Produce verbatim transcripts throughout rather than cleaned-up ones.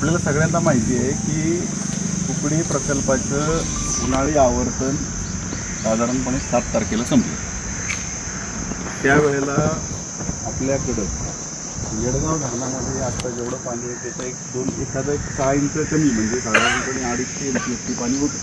आपल्याला सगळ्यांना माहिती आहे की कुकडी प्रकल्पाचं उन्हाळी आवर्तन साधारणपणे सात तारखेला संपलं. त्यावेळेला आपल्याकडं येडगाव धरणामध्ये आता जेवढं पाणी आहे त्याचं एक दोन एखादा एक सहा इंच कमी म्हणजे साधारणपणे अडीचशे एम सी एस पाणी होतं.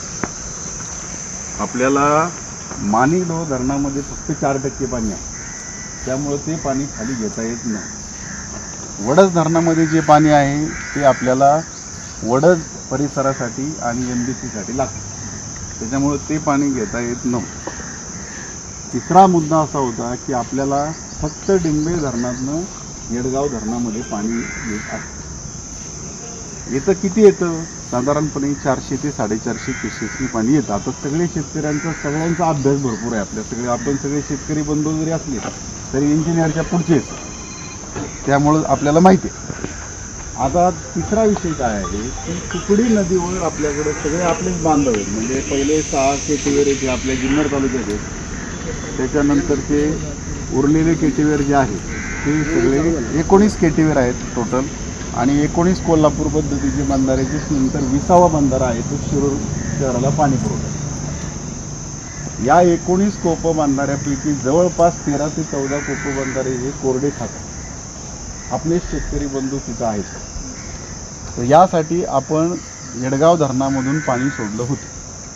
आपल्याला माणिकडोह धरणामध्ये फक्त चार टक्के पाणी आहे, त्यामुळं ते पाणी खाली घेता येत नाही. वडज धरणामध्ये जे पाणी आहे ते आपल्याला वडज परिसरासाठी आणि एम डी सीसाठी लागतं, त्याच्यामुळं ते पाणी घेता येत नव्हतं. तिसरा मुद्दा असा होता की आपल्याला फक्त डिंबे धरणातनं येडगाव धरणामध्ये पाणी येत आहे. येतं किती येतं? साधारणपणे चारशे ते साडेचारशे क्युसेक्सनी पाणी येतं. आता सगळे शेतकऱ्यांचा सगळ्यांचा अभ्यास भरपूर आहे. आपल्या सगळे आपण सगळे शेतकरी बंधू जरी असले तरी इंजिनियरच्या पुढचेच, त्यामुळं आपल्याला माहिती आहे. आता तिसरा विषय काय आहे की कुकडी नदीवर आपल्याकडे सगळे आपलेच बांधव आहेत. म्हणजे पहिले सहा केटीवेर जे आपल्या जुन्नर तालुक्यात आहेत, त्याच्यानंतरचे उरलेले केटीवेर जे आहेत ते सगळे एकोणीस केटीवेर आहेत टोटल, आणि एकोणीस कोल्हापूर पद्धतीचे बंधाऱ्याचे नंतर विसावा बंधारा आहे तो शिरूर शहराला पाणी पुरवठा. या एकोणीस कोप बंधाऱ्यापैकी जवळपास तेरा ते चौदा कोप बंधारे हे कोरडे खातात. आपले शेतकरी बंधू तिथं आहेत. तर यासाठी आपण येडगाव धरणामधून पाणी सोडलं होतं.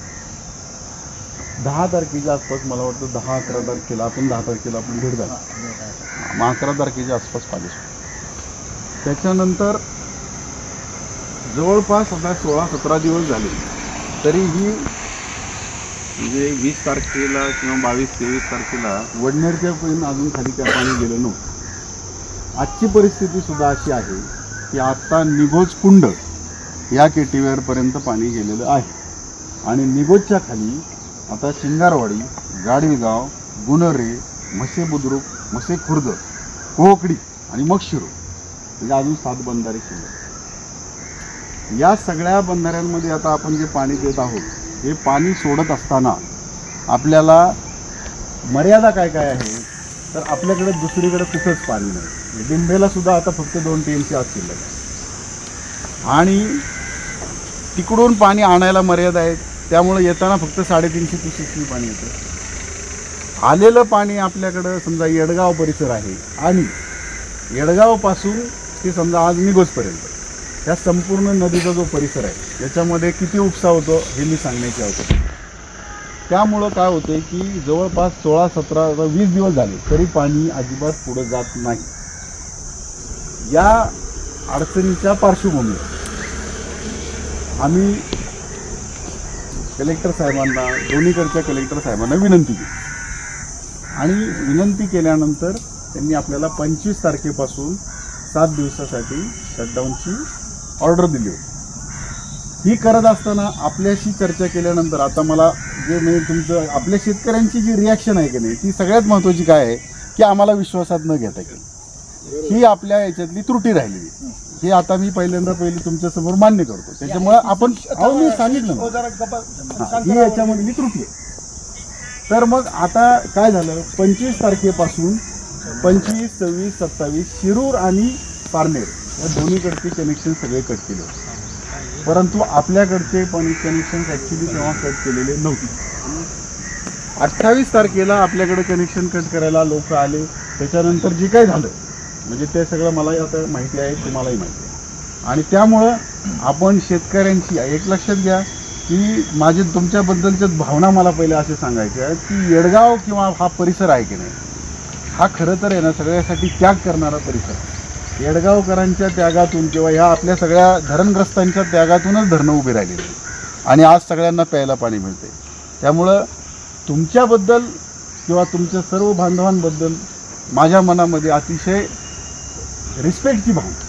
दहा तारखेच्या आसपास मला वाटतं दहा अकरा तारखेला आपण दहा तारखेला आपण भेट झाला, मग अकरा तारखेच्या आसपास पाणी सोडलं. त्याच्यानंतर जवळपास आता सोळा सतरा दिवस झाले तरीही म्हणजे वीस तारखेला किंवा बावीस तेवीस तारखेला वडनेरच्या पर्यंत अजून खाली त्या पाणी गेलं नव्हतं. आजची परिस्थिती सुद्धा अशी आहे की आत्ता निगोज कुंड या केटीवेरपर्यंत पाणी गेलेलं आहे, आणि निगोजच्या खाली आता शिंगारवाडी, गाडवीगाव, गुणरे, म्हसे बुद्रुक, म्हसे खुर्द, कोहकडी आणि मग शिरूर, म्हणजे अजून सात बंधारे शिल्लक. या सगळ्या बंधाऱ्यांमध्ये आता आपण जे पाणी देत आहोत हे पाणी सोडत असताना आपल्याला मर्यादा काय काय आहे, तर आपल्याकडे दुसरीकडे कुठंच पाणी नाही. डिंबेला सुद्धा आता फक्त दोन टी एम सी आज शिल्लक आहे, आणि तिकडून पाणी आणायला मर्यादा आहे. त्यामुळे येताना फक्त साडेतीनशे क्युसेक्सनी पाणी येतं. आलेलं पाणी आपल्याकडं समजा येडगाव परिसर आहे, आणि येडगावपासून ते समजा आज निगोजपर्यंत ह्या संपूर्ण नदीचा जो परिसर आहे याच्यामध्ये किती उपसा होतो हे मी सांगण्याची आवश्यकता. त्यामुळं काय होतं की जवळपास सोळा सतरा वीस दिवस झाले तरी पाणी अजिबात पुढं जात नाही. या अडचणीच्या पार्श्वभूमीवर आम्ही कलेक्टर साहेबांना, दोन्हीकडच्या कलेक्टर साहेबांना विनंती केली, आणि विनंती केल्यानंतर त्यांनी आपल्याला पंचवीस तारखेपासून सात दिवसासाठी शटडाऊनची ऑर्डर दिली होती. ही करत असताना आपल्याशी चर्चा केल्यानंतर आता मला जे म्हणजे तुमचं आपल्या शेतकऱ्यांची जी रिॲक्शन आहे की नाही ती सगळ्यात महत्त्वाची काय आहे की आम्हाला विश्वासात न घेता येईल, ही आपल्या याच्यातली त्रुटी राहिलेली. हे आता मी पहिल्यांदा पहिली तुमच्यासमोर मान्य करतो. त्याच्यामुळे आपण अहो मी सांगितलं ना ही याच्यामधली त्रुटी आहे. तर मग आता काय झालं, पंचवीस तारखेपासून पंचवीस सव्वीस सत्तावीस शिरूर आणि पारनेर या दोन्हीकडचे कनेक्शन सगळे कट केले होते, परंतु आपल्याकडचे पण कनेक्शन ॲक्च्युली तेव्हा कट केलेले नव्हते. अठ्ठावीस तारखेला आपल्याकडे कनेक्शन कट करायला लोक आले. त्याच्यानंतर जे काय झालं म्हणजे ते सगळं मलाही आता माहिती आहे, तुम्हालाही माहिती आहे. आणि त्यामुळं आपण शेतकऱ्यांची एक लक्षात घ्या की माझे तुमच्याबद्दलच्याच भावना मला पहिले असे सांगायचे आहेत की येडगाव किंवा हा परिसर आहे की नाही हा खरं तर आहे ना सगळ्यासाठी त्याग करणारा परिसर. येडगावकरांच्या त्यागातून किंवा ह्या आपल्या सगळ्या धरणग्रस्तांच्या त्यागातूनच धरणं उभी राहिलेली आणि आज सगळ्यांना प्यायला पाणी मिळते. त्यामुळं तुमच्याबद्दल किंवा तुमच्या सर्व बांधवांबद्दल माझ्या मनामध्ये अतिशय रिस्पेक्टची भावना,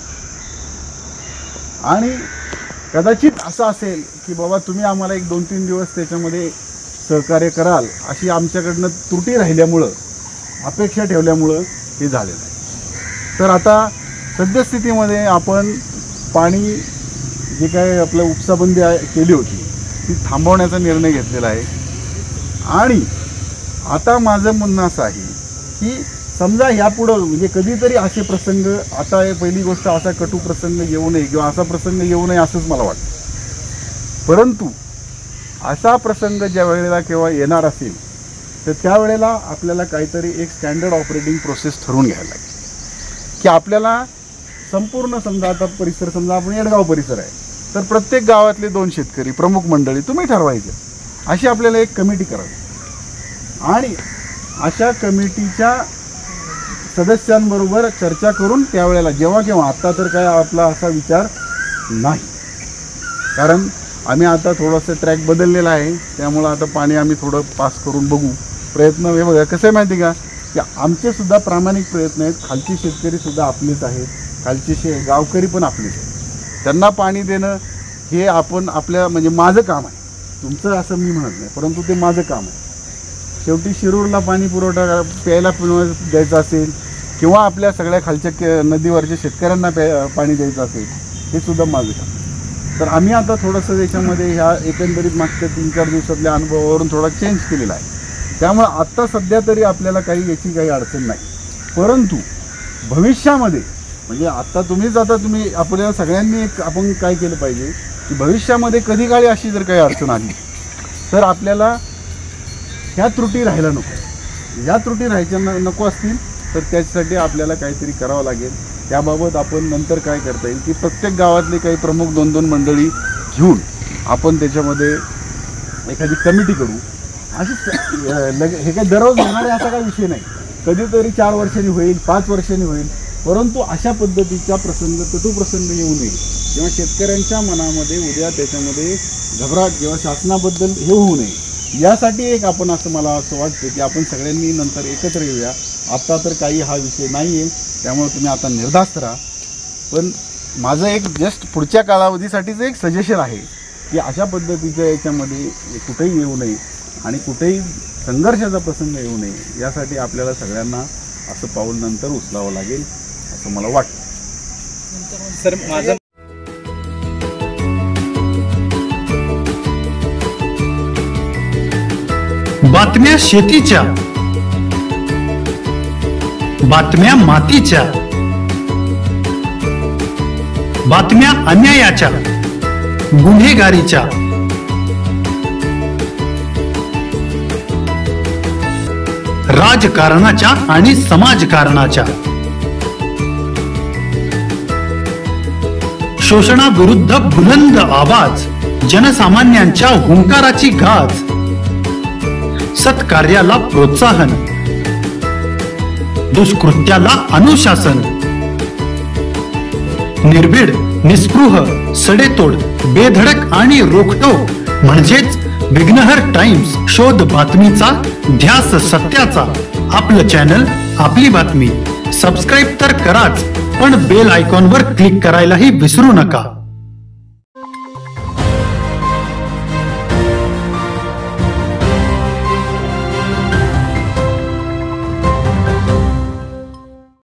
आणि कदाचित असं असेल की बाबा तुम्ही आम्हाला एक दोन तीन दिवस त्याच्यामध्ये सहकार्य कराल अशी आमच्याकडनं त्रुटी राहिल्यामुळं अपेक्षा ठेवल्यामुळं हे झालेलं आहे. तर आता सद्यस्थितीमध्ये आपण पाणी जे काय आपलं उपसाबंदी केली होती ती थांबवण्याचा निर्णय घेतलेला आहे. आणि आता माझं म्हणणं असं आहे की समजा यापुढं म्हणजे कधीतरी असे प्रसंग, आता पहिली गोष्ट असा कटू प्रसंग येऊ नये किंवा असा प्रसंग येऊ नये असंच मला वाटतं. परंतु असा प्रसंग ज्या वेळेला केव्हा येणार असेल तर त्यावेळेला आपल्याला काहीतरी एक स्टँडर्ड ऑपरेटिंग प्रोसेस ठरवून घ्यायला लागेल की आपल्याला संपूर्ण, समजा आता परिसर, समजा आपण येडगाव परिसर आहे तर प्रत्येक गावातले दोन शेतकरी प्रमुख मंडळी तुम्ही ठरवायचं, अशी आपल्याला एक कमिटी करावी आणि अशा कमिटीच्या सदस्यांबरोबर चर्चा करून त्यावेळेला जेव्हा केव्हा, आत्ता तर काय आपला असा विचार नाही, कारण आम्ही आता थोडंसं ट्रॅक बदललेला आहे, त्यामुळं आता पाणी आम्ही थोडं पास करून बघू प्रयत्न. हे बघा कसं आहे माहिती का, की आमचेसुद्धा प्रामाणिक प्रयत्न आहेत, खालची शेतकरीसुद्धा आपलेच आहेत, खालचे शे गावकरी पण आपलेच आहेत, त्यांना पाणी देणं हे आपण आपल्या म्हणजे माझं काम आहे, तुमचं असं मी म्हणत नाही, परंतु ते माझं काम आहे. शेवटी शिरूरला पाणी पुरवठा प्यायला पिणं द्यायचं असेल किंवा आपल्या सगळ्या खालच्या के नदीवरच्या शेतकऱ्यांना प्या पाणी द्यायचं असेल, हे सुद्धा माझं काम. तर आम्ही आता थोडंसं त्याच्यामध्ये ह्या एकंदरीत मागच्या तीन चार दिवसातल्या अनुभवावरून थोडा चेंज केलेला आहे, त्यामुळं आत्ता सध्या तरी आपल्याला काही याची काही अडचण नाही. परंतु भविष्यामध्ये म्हणजे आत्ता तुम्हीच आता तुम्ही आपल्याला सगळ्यांनी एक आपण काय केलं पाहिजे की भविष्यामध्ये कधी काळी अशी जर काही अडचण आली तर आपल्याला ह्या त्रुटी राहायला नको, ह्या त्रुटी राहायच्या न नको असतील तर त्याच्यासाठी आपल्याला काहीतरी करावं लागेल. त्याबाबत आपण नंतर काय करता येईल की प्रत्येक गावातले काही प्रमुख दोन दोन मंडळी घेऊन आपण त्याच्यामध्ये एखादी कमिटी करू. अशी लगे हे काही दररोज होणारे असा काही विषय नाही, कधीतरी चार वर्षांनी होईल, पाच वर्षांनी होईल, परंतु अशा पद्धतीचा प्रसंग, कटू प्रसंग येऊ नये किंवा शेतकऱ्यांच्या मनामध्ये उद्या त्याच्यामध्ये घबराट किंवा शासनाबद्दल हे होऊ नये, यासाठी एक आपण असं मला असं वाटतं की आपण सगळ्यांनी नंतर एकत्र येऊया. आत्ता तर काही हा विषय नाही आहे, त्यामुळे तुम्ही आता निर्धास्त राहा. पण माझं एक जस्ट पुढच्या कालावधीसाठीचं एक सजेशन आहे की अशा पद्धतीच्या याच्यामध्ये कुठेही येऊ नये आणि कुठेही संघर्षाचा प्रसंग येऊ नये, यासाठी आपल्याला सगळ्यांना असं पाऊल नंतर उचलावं लागेल असं मला वाटतं. सर माझं बातम्या शेतीच्या, बातम्या मातीच्या, बातम्या अन्यायाच्या, गुन्हेगारीच्या, राजकारणाच्या आणि समाजकारणाच्या, शोषणाविरुद्ध बुलंद आवाज, जनसामान्यांच्या हुंकाराची गाज, सत्कार्याला प्रोत्साहन, दुष्कृत्याला अनुशासन, निर्भीड, निस्पृह, सडेतोड, बेधडक आणि रोखटोक म्हणजेच विघ्नहर टाइम्स. शोध बातमीचा, ध्यास सत्याचा. आपलं चॅनल, आपली बातमी. सबस्क्राईब तर कराच, पण बेल आयकॉनवर क्लिक करायलाही विसरू नका.